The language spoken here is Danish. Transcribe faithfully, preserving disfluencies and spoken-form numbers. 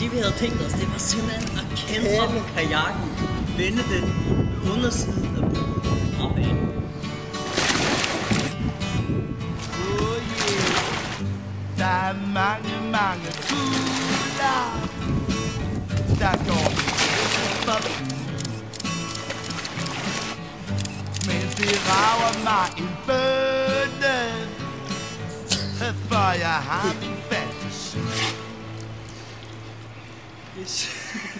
Det vi havde tænkt os, det var simpelthen at kæmpe kajakken, vende den undersiden af båden opad. Oh yeah, der er mange, mange fugler, der går forbi. Mens det rager mig en bønne, for jeg har min fantasi. Yes.